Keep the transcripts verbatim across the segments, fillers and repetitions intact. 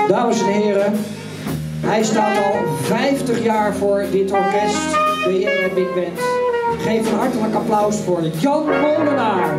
Dames en heren, hij staat al vijftig jaar voor dit orkest, de J R Big Band. Geef een hartelijk applaus voor Jan Molenaar.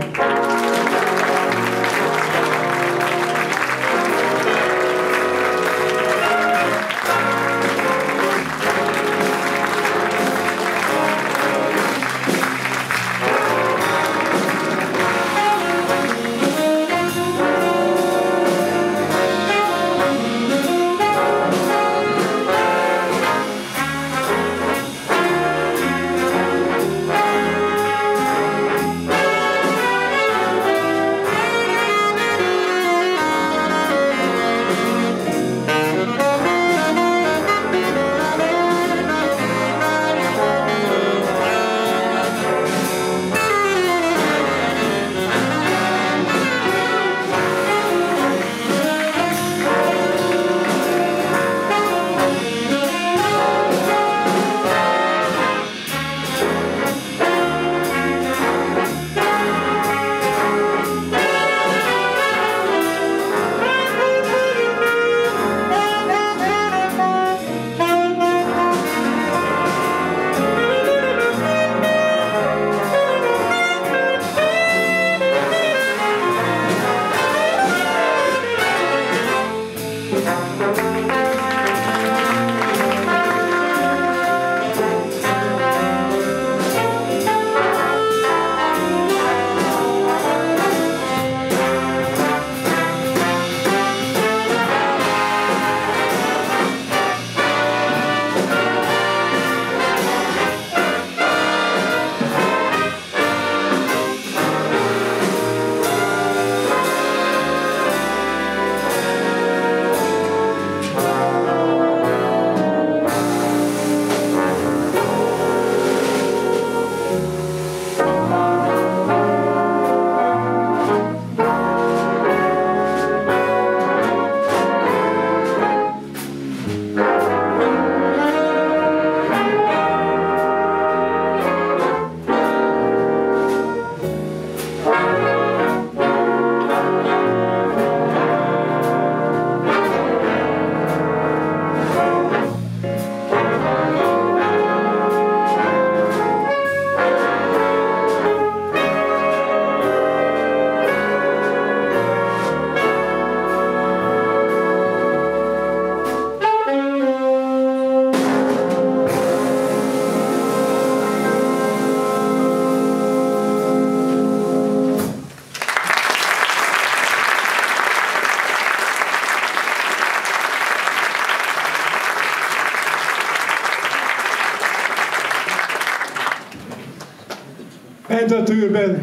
En dat u er bent.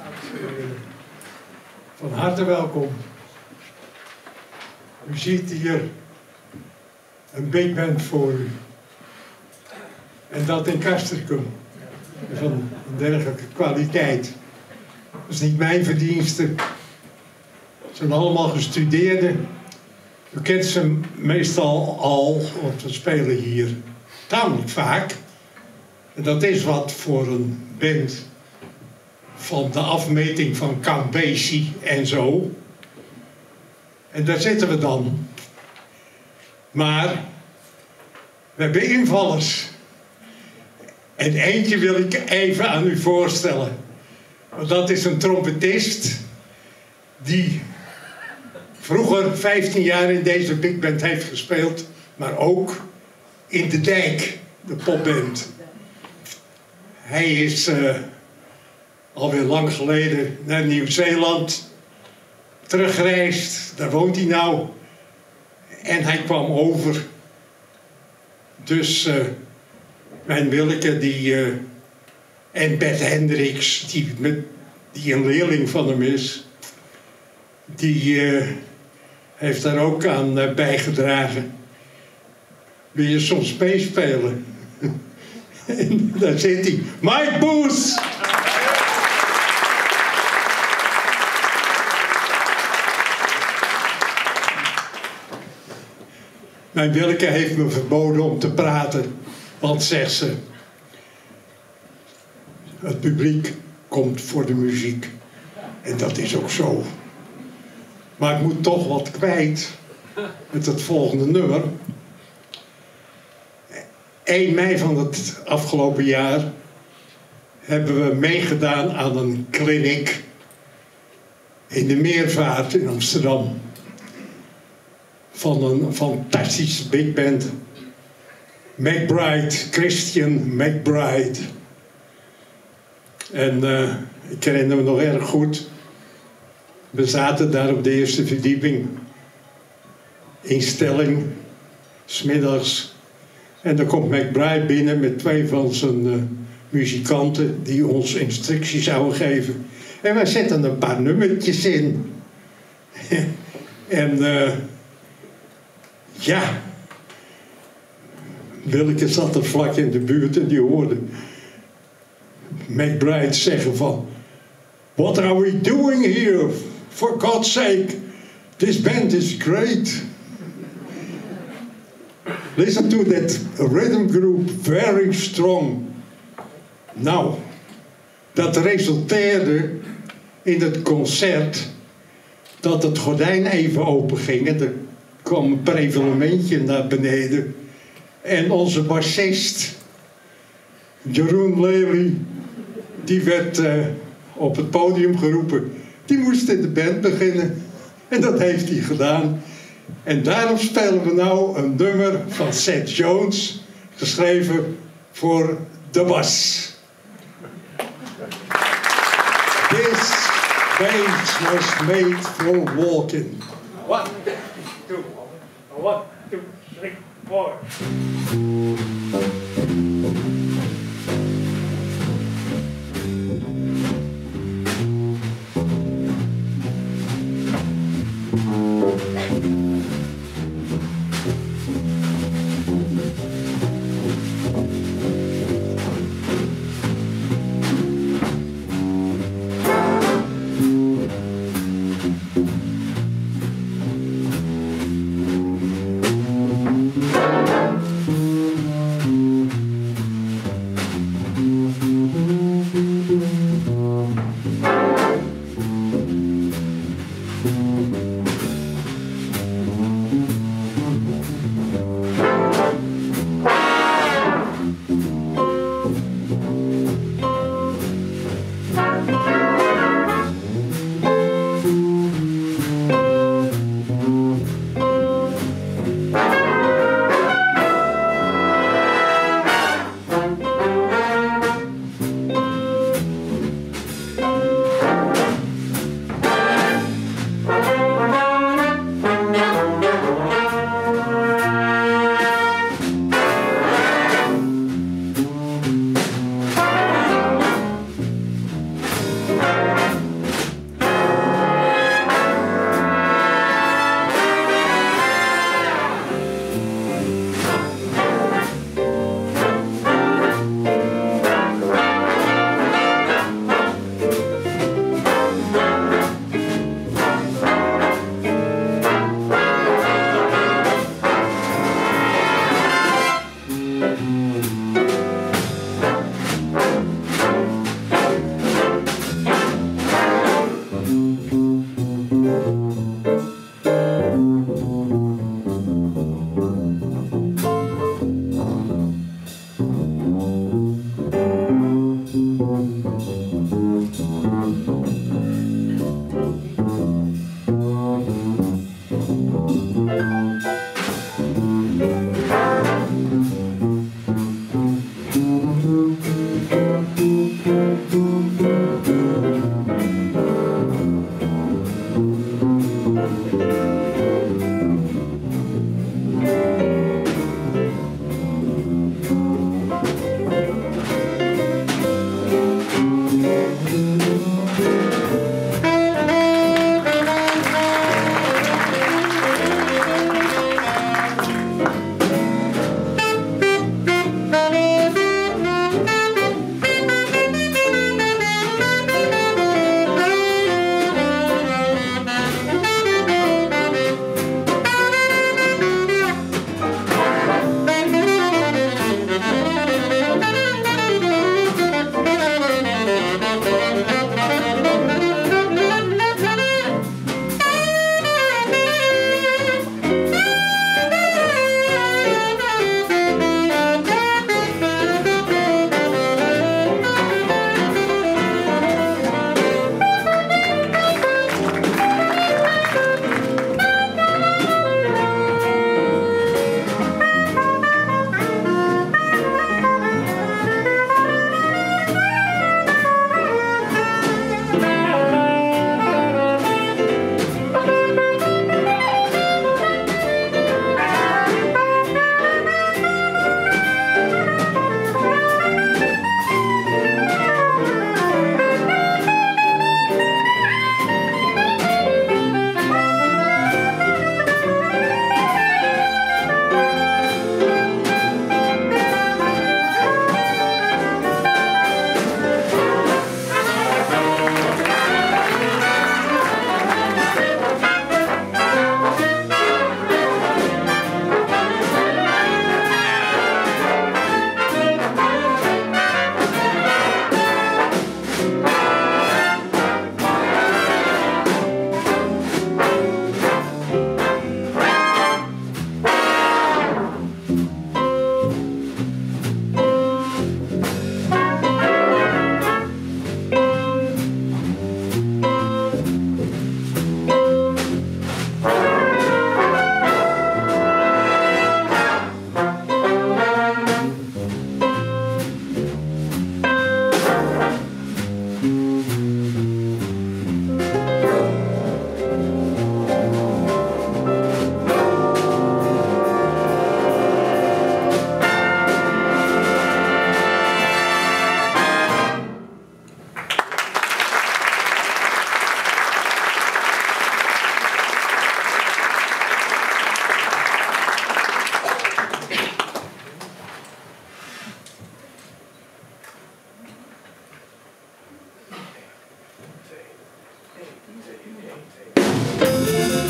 Van harte welkom. U ziet hier een big band voor u. En dat in Castricum. Van een dergelijke kwaliteit. Dat is niet mijn verdienste. Het zijn allemaal gestudeerden. U kent ze meestal al, want we spelen hier tamelijk vaak. En dat is wat voor een band van de afmeting van Count Basie en zo. En daar zitten we dan. Maar we hebben invallers. En eentje wil ik even aan u voorstellen. Want dat is een trompetist die vroeger vijftien jaar in deze big band heeft gespeeld, maar ook in de Dijk, de popband. Hij is uh, alweer lang geleden naar Nieuw-Zeeland teruggereisd. Daar woont hij nou. En hij kwam over. Dus uh, mijn Willeke die, uh, en Bert Hendricks, die, met, die een leerling van hem is, die uh, heeft daar ook aan uh, bijgedragen. Wil je soms meespelen? En daar zit hij. Mike Booth! Mijn Willeke heeft me verboden om te praten. Want, zegt ze, het publiek komt voor de muziek. En dat is ook zo. Maar ik moet toch wat kwijt. met het volgende nummer. één mei van het afgelopen jaar hebben we meegedaan aan een clinic in de Meervaart in Amsterdam. Van een fantastische big band. McBride, Christian McBride. En uh, ik herinner me nog erg goed. We zaten daar op de eerste verdieping. Instelling, 's middags. En dan komt McBride binnen met twee van zijn uh, muzikanten die ons instructies zouden geven. En wij zetten een paar nummertjes in. en uh, ja, Willeke zat er vlak in de buurt en die hoorde McBride zeggen van: "What are we doing here? For God's sake, this band is great. Listen to that rhythm group, very strong." Nou, dat resulteerde in het concert dat het gordijn even open ging en er kwam een prevelementje naar beneden. En onze bassist, Jeroen Lely, die werd uh, op het podium geroepen. Die moest in de band beginnen. En dat heeft hij gedaan. En daarom spelen we nou een nummer van Seth Jones, geschreven voor de bas. This bass was made for walking. One, two, one, two, three, four.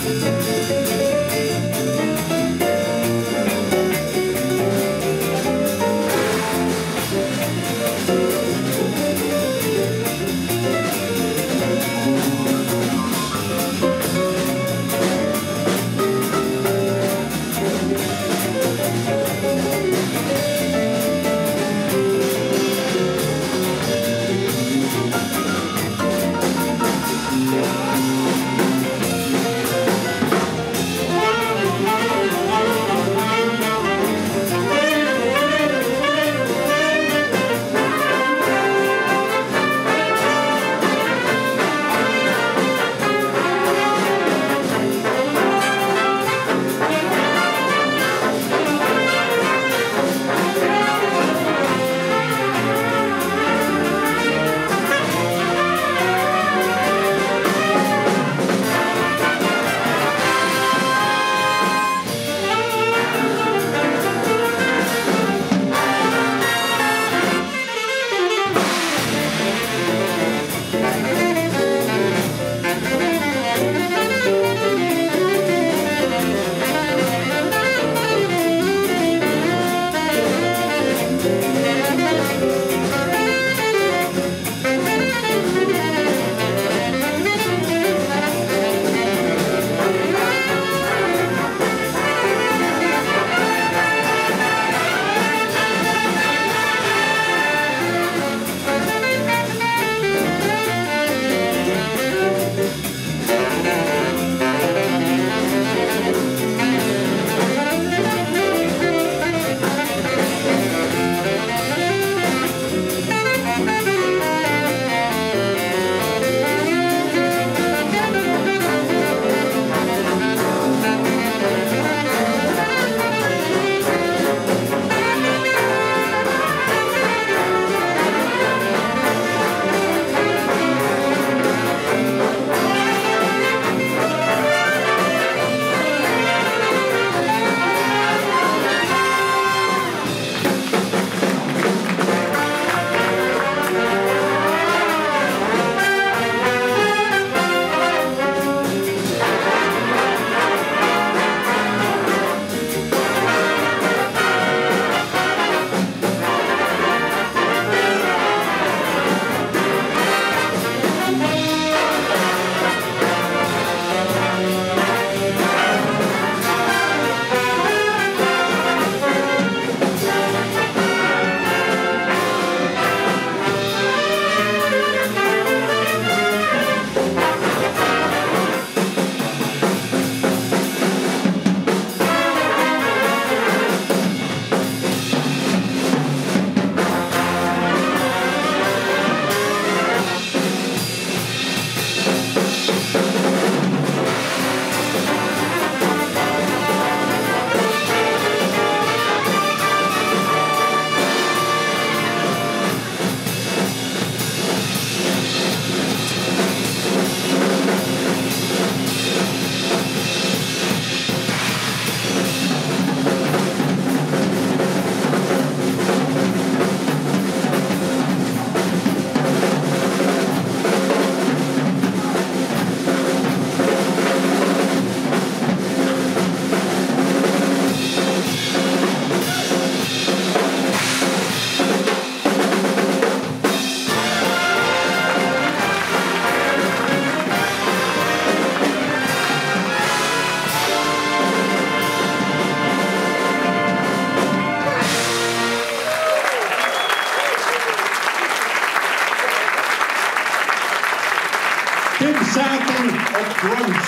Zaten op drums.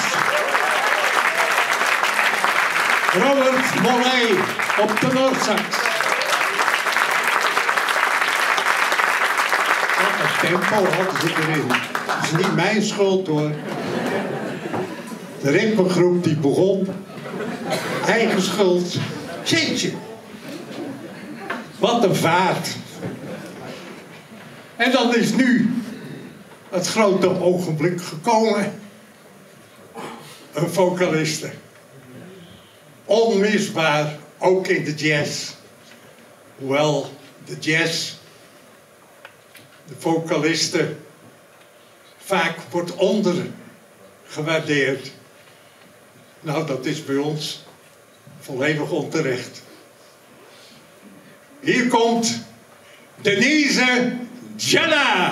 Robert Mollet op tenorsax. Het tempo hadden ze erin. Dat is niet mijn schuld hoor. De ritmegroep die begon. Eigen schuld. Jeetje. Wat een vaart. En dan is nu het grote ogenblik gekomen. Een vocaliste. Onmisbaar, ook in de jazz. Hoewel de jazz, de vocaliste, vaak wordt ondergewaardeerd. Nou, dat is bij ons volledig onterecht. Hier komt Denise Jenna.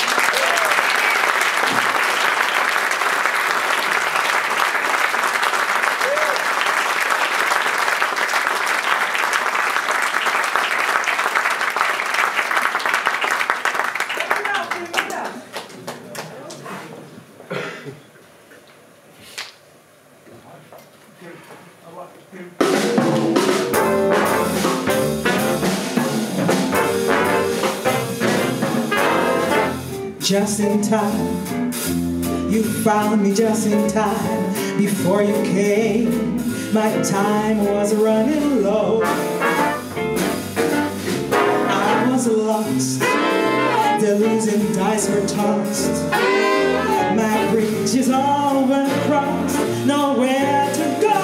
Just in time, you found me just in time. Before you came, my time was running low. I was lost, the losing dice were tossed. My bridges all were crossed, nowhere to go.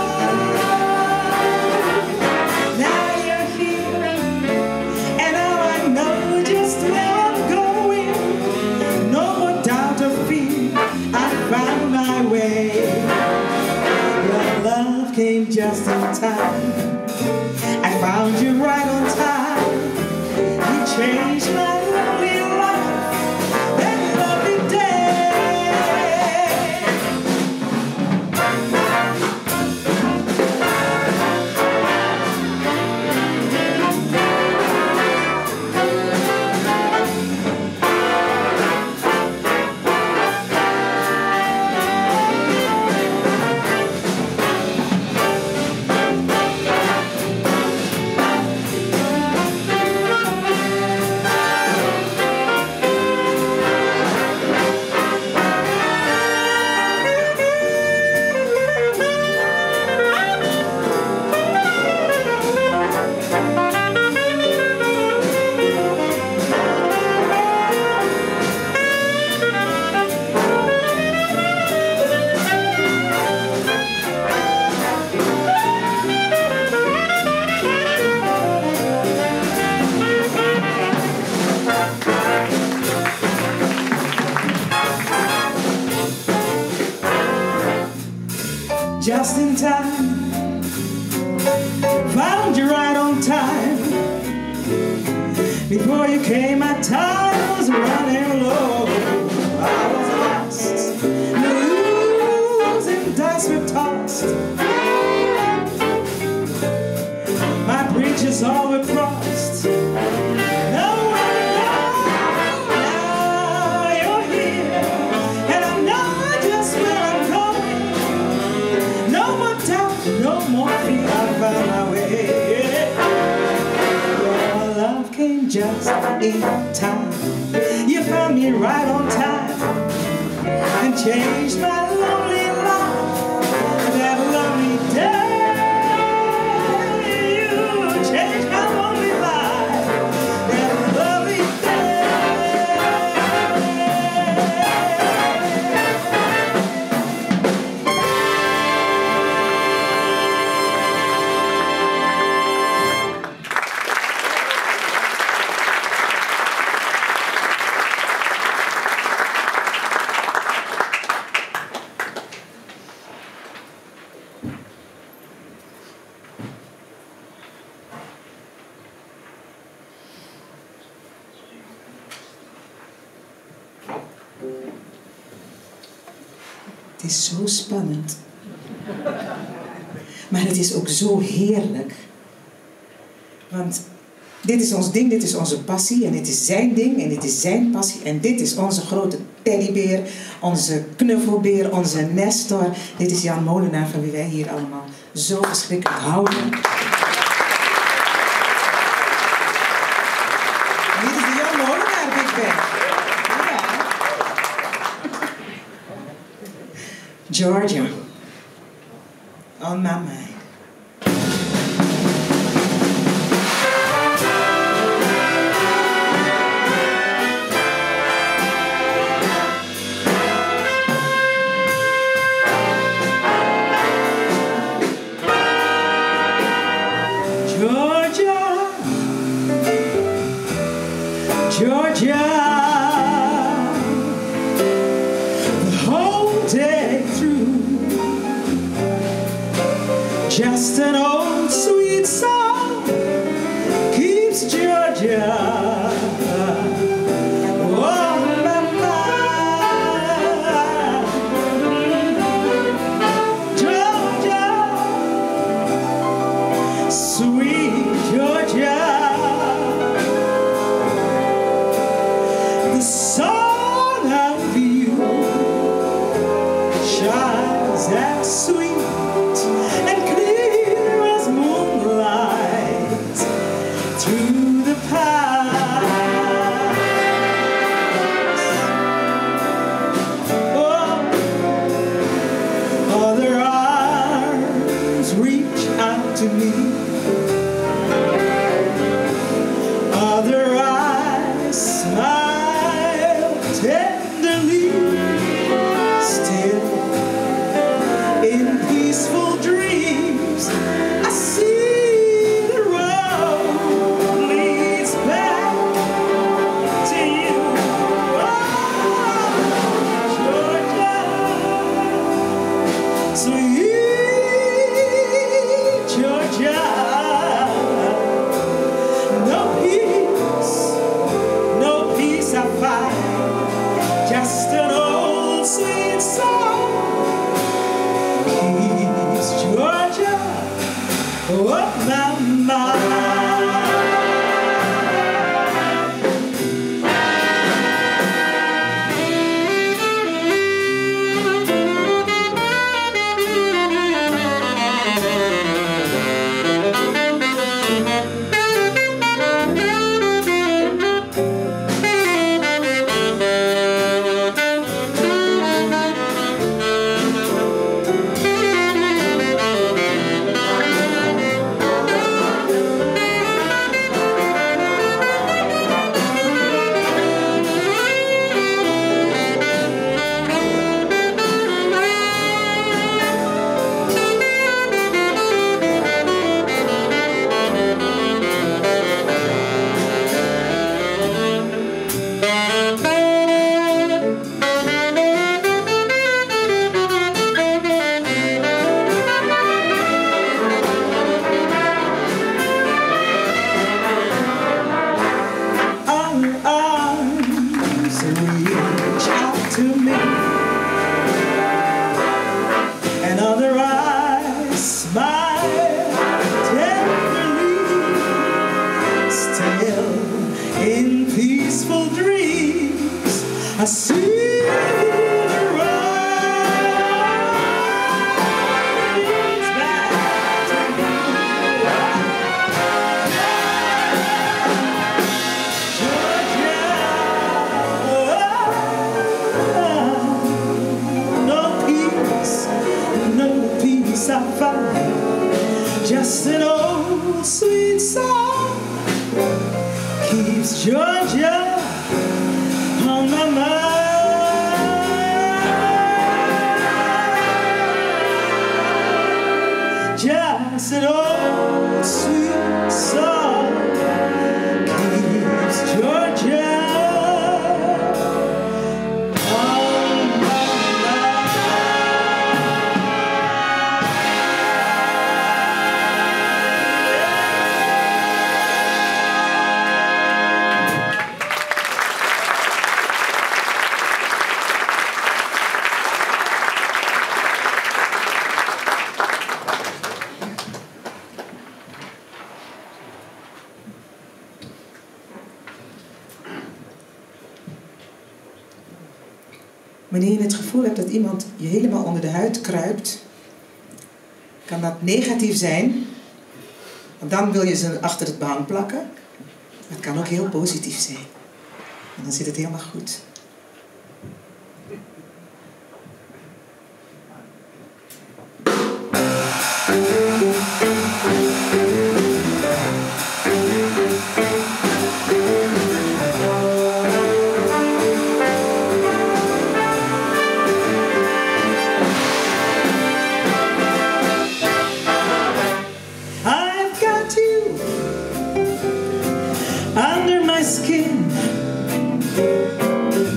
Now you're here, and now I know just where I'm going. No more doubt or fear, I found my way. Your love came just in time. I found you right on time. You changed my lonely life that lovely day. Just in time, found you right on time. Before you came, my time was running low. I was lost, losing dice were tossed. My bridges all were crossed. Nowhere to go. Now you're here, and I know just where I'm going. No more doubt, no more fear, I found my way. Your love came just in time. You found me right on time and changed my lonely life that lovely day. You changed my lonely life that lovely day. Het is zo spannend. Maar het is ook zo heerlijk. Want dit is ons ding, dit is onze passie. En dit is zijn ding en dit is zijn passie. En dit is onze grote teddybeer, onze knuffelbeer, onze Nestor. Dit is Jan Molenaar, van wie wij hier allemaal zo verschrikkelijk houden. En dit is de Jan Molenaar Big Band. Georgia, on my mind. Georgia, Georgia. Just an old sweet song keeps Georgia on my mind. Georgia, sweet Georgia, the song of you shines as sweet and clear as moonlight through the pines. Oh, other arms reach out to me, other eyes smile tenderly, still in peaceful dreams I see the road leads back to you. Oh, Georgia, sweet Georgia, no peace, no peace I find, just an old sweet song keeps Georgia up my mind. I see the roads back to Georgia. No peace, no peace I find, just an old sweet song keeps Georgia on my mind. Just an old sweet song keeps Georgia on my Wanneer je het gevoel hebt dat iemand je helemaal onder de huid kruipt, kan dat negatief zijn. Want dan wil je ze achter het behang plakken. Maar het kan ook heel positief zijn. En dan zit het helemaal goed. under my skin.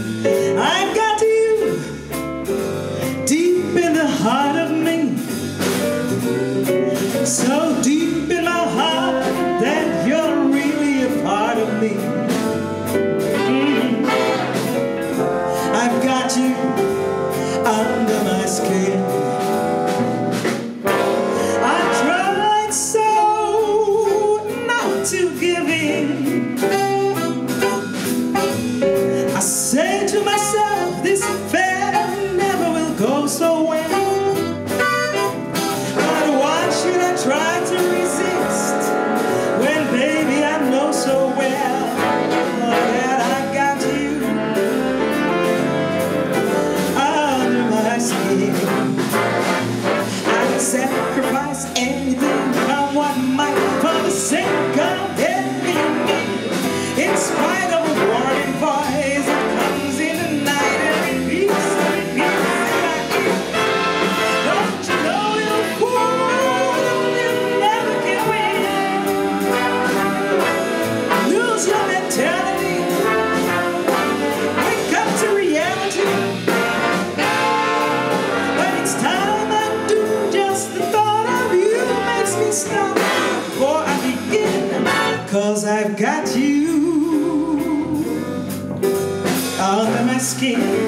just anything, come what might, for the sake of having me. In spite of a warning voice that comes in the night and repeats and repeats in my ear. Don't you know you're a fool, you never can win. Lose your mentality, wake up to reality. But it's time I do, just the thought of you makes me stop before I begin. Cause I've got you under my skin.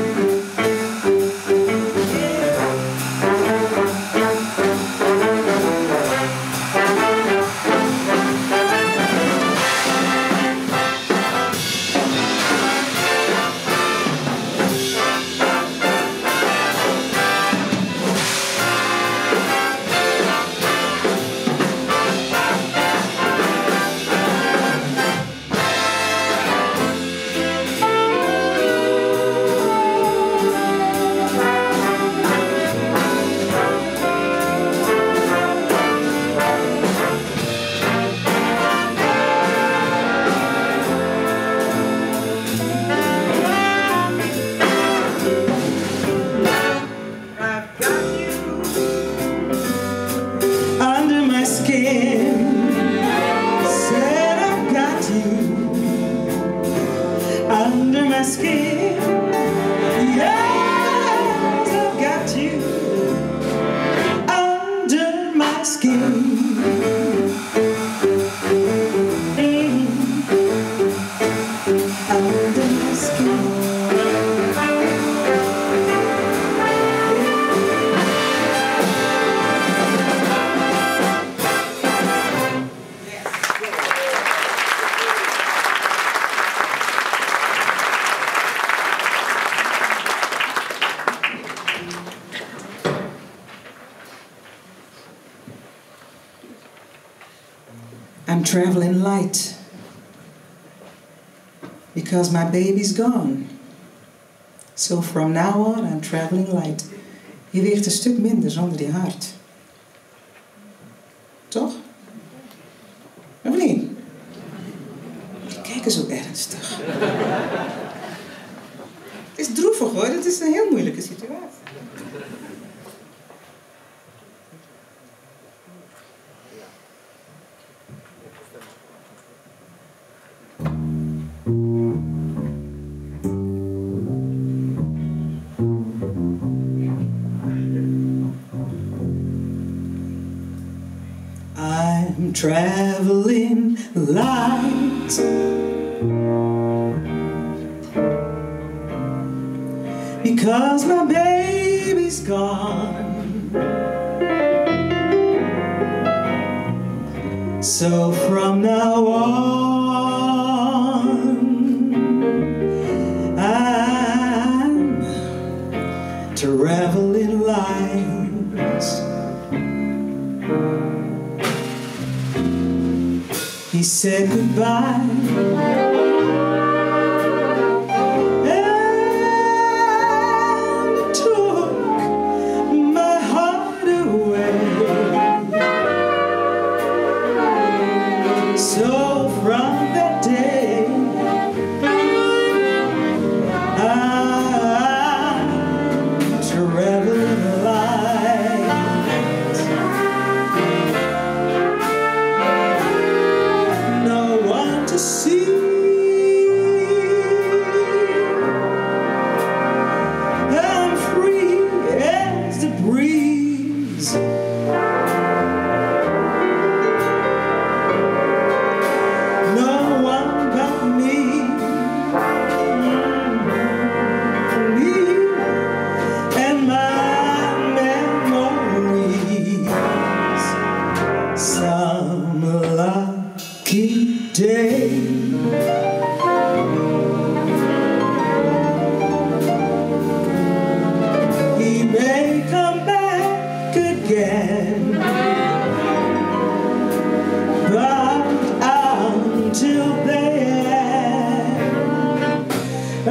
Said I've got you under my skin. Yes, I've got you under my skin. Mm. Under my skin. I'm traveling light because my baby's gone. So from now on I'm traveling light. Je weegt een stuk minder zonder die hart. Toch? Of niet? Kijk eens zo ernstig. Het is droevig hoor, het is een heel moeilijke situatie. I'm traveling light because my baby's gone. So from now on, I'm traveling light. He said goodbye and took my heart away. So from that day I'm traveling light. No one to see. I'm free as the breeze. No one but me, me and my memories. Some lucky day he may come back again, but until then I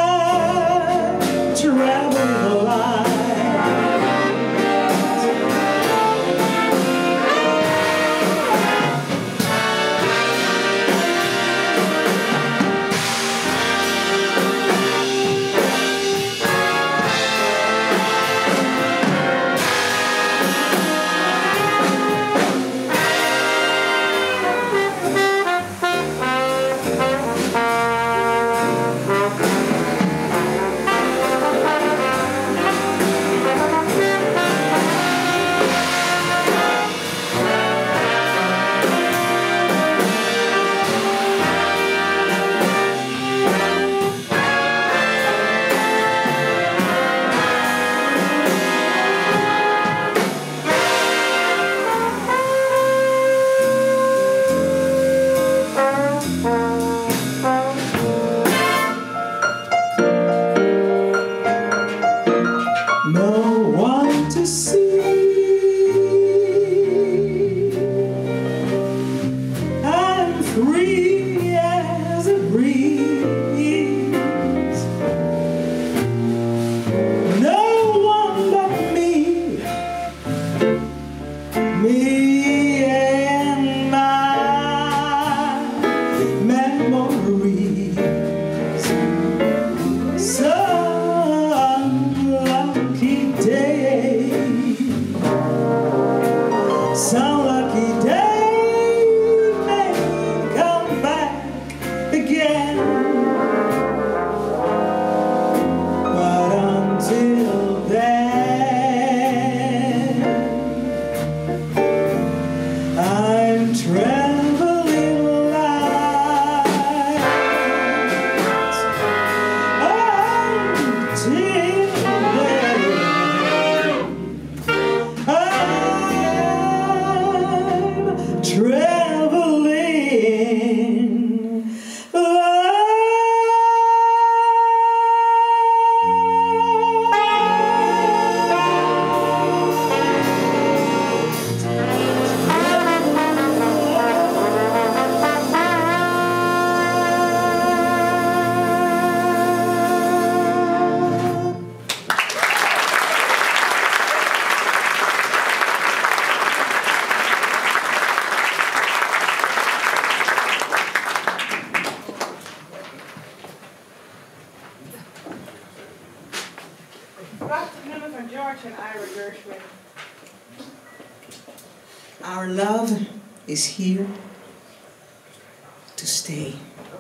travel the light. Our love is here to stay.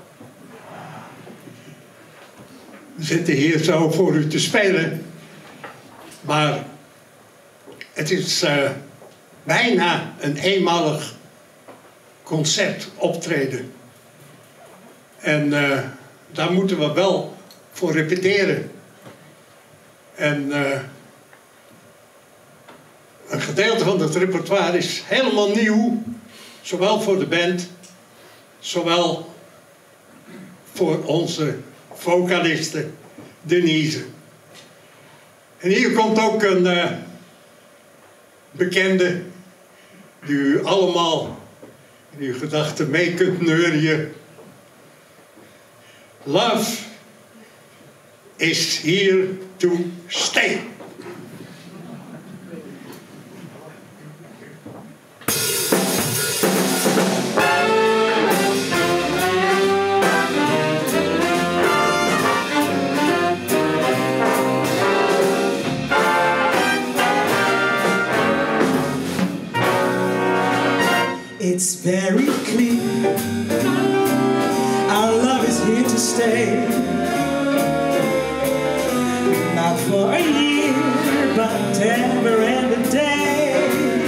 We zitten hier zo voor u te spelen, maar het is uh, bijna een eenmalig concertoptreden. En uh, daar moeten we wel voor repeteren. En uh, een gedeelte van het repertoire is helemaal nieuw, zowel voor de band, zowel voor onze vocaliste Denise. En hier komt ook een uh, bekende die u allemaal in uw gedachten mee kunt neurien. Love is here to stay. It's very clear, our love is here to stay. Not for a year, but ever and a day.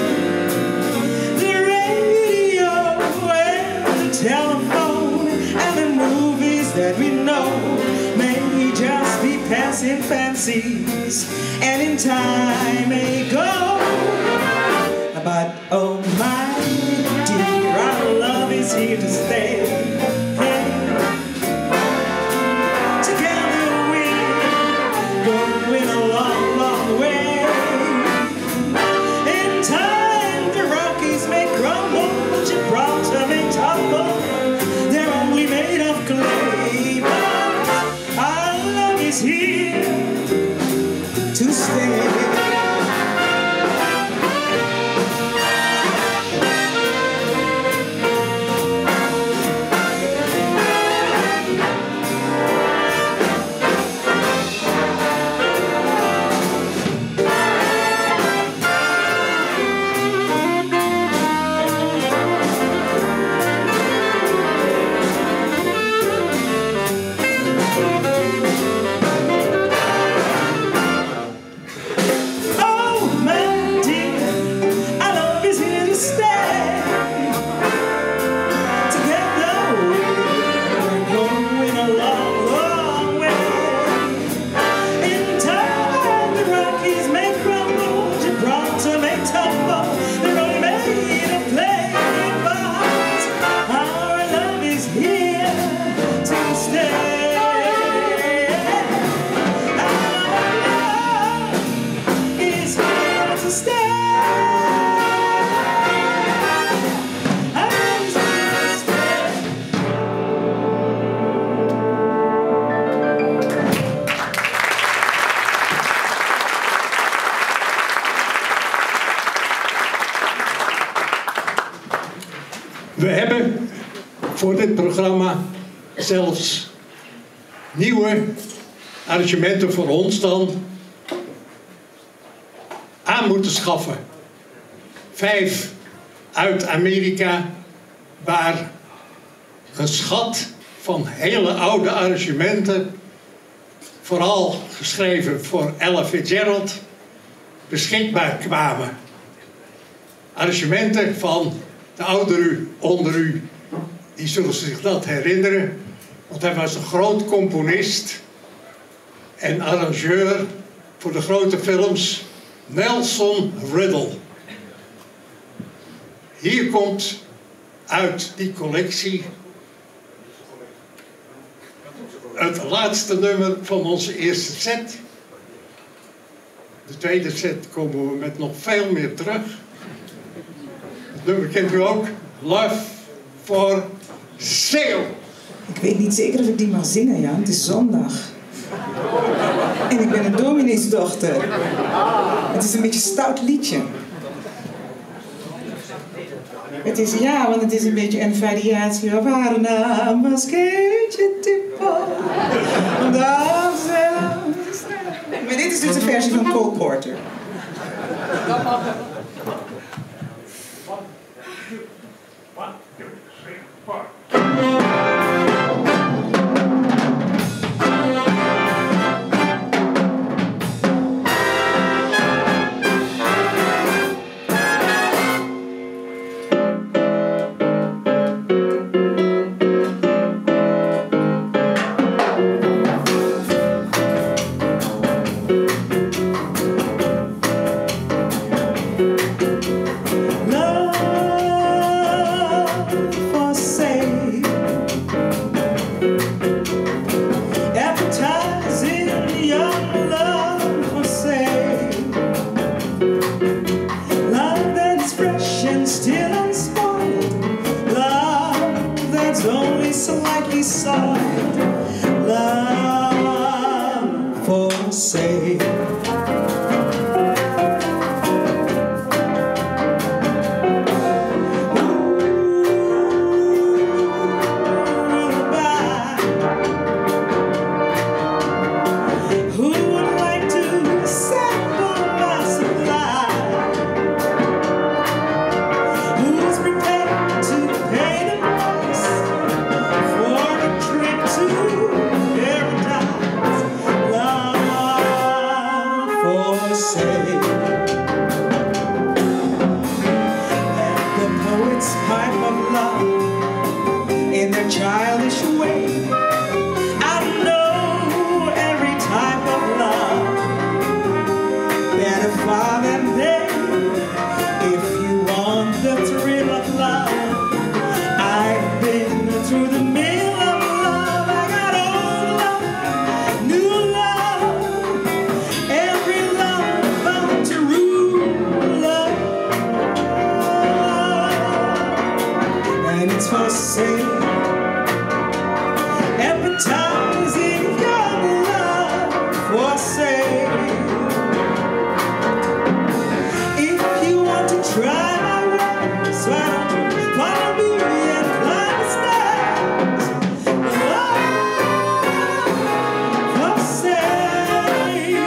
The radio and the telephone and the movies that we know may just be passing fancies, and in time may go. But oh my dear, our love is here to stay. Hey. Together we're going a long, long way. In time the Rockies may crumble, Gibraltar may tumble. They're only made of clay, but our love is here to stay. We hebben voor dit programma zelfs nieuwe arrangementen voor ons dan aan moeten schaffen. Vijf uit Amerika, waar een schat van hele oude arrangementen, vooral geschreven voor Ella Fitzgerald, beschikbaar kwamen. Arrangementen van de ouderen onder u, die zullen zich dat herinneren, want hij was een groot componist en arrangeur voor de grote films Nelson Riddle. Hier komt uit die collectie het laatste nummer van onze eerste set. De tweede set komen we met nog veel meer terug. Het nummer kent u ook, Love for Sale. Ik weet niet zeker of ik die mag zingen, Jan. Het is zondag. En ik ben een domineesdochter. Het is een beetje een stout liedje. Het is, ja, want het is een beetje een variatie op haar naam was Keetje Tippo. Maar dit is dus de versie van Cole Porter. Love that's fresh and still unspoiled. Love that's only slightly soiled. Love for sale. In their childish way, I know every type of love better far than they. If you want the thrill of love, I've been through the mill of love. I got old love, new love, every love bound to rule love, and it's for sale. Advertising young love for sale. If you want to try my ways, why don't you follow me and climb the stairs? Love for sale.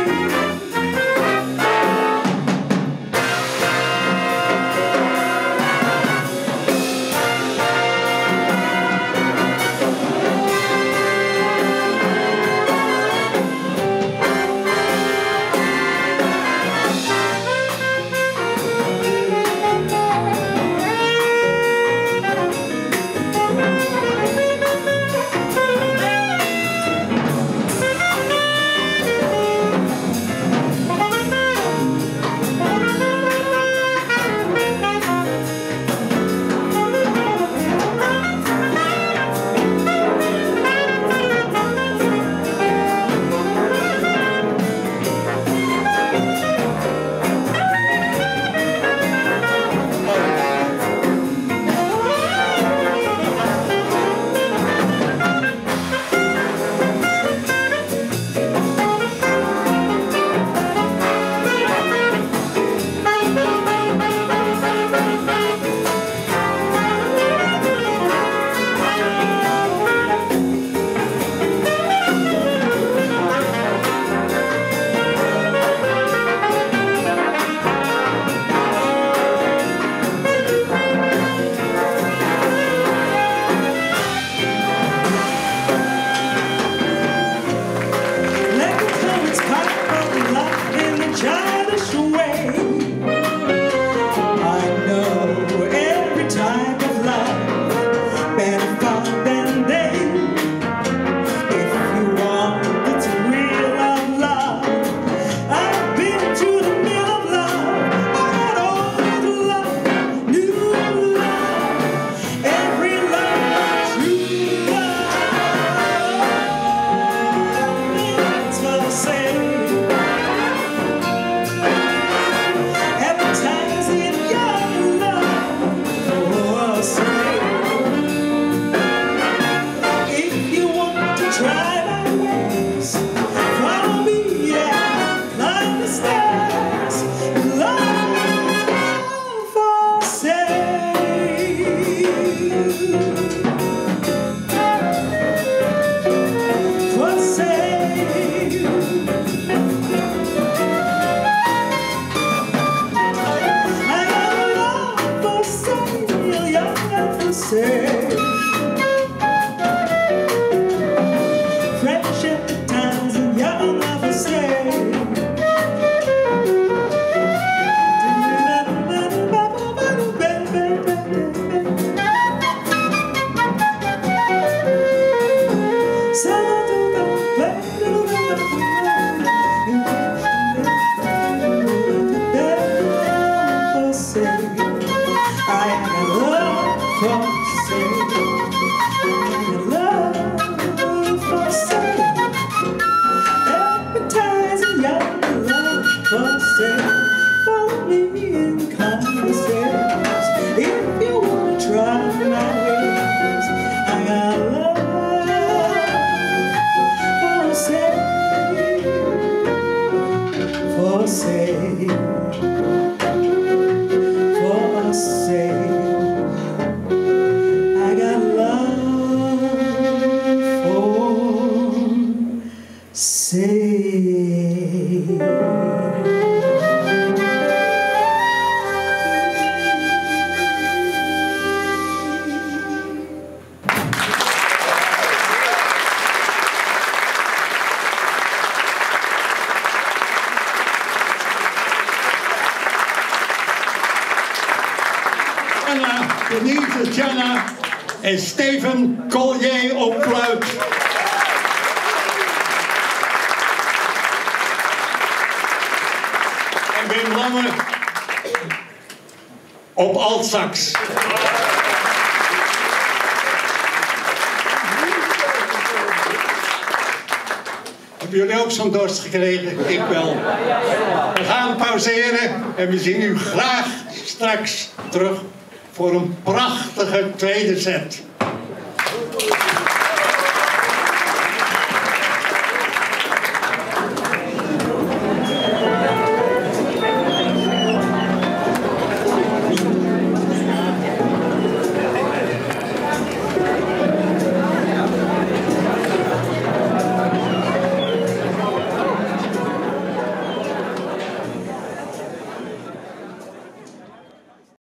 Advertising young love for sale. Follow me. Anna, Denise Tjana en Steven Collier op fluit. En Wim Lamme op altsax. Hebben jullie ook zo'n dorst gekregen? Ik wel. We gaan pauzeren en we zien u graag straks terug voor een prachtige tweede set.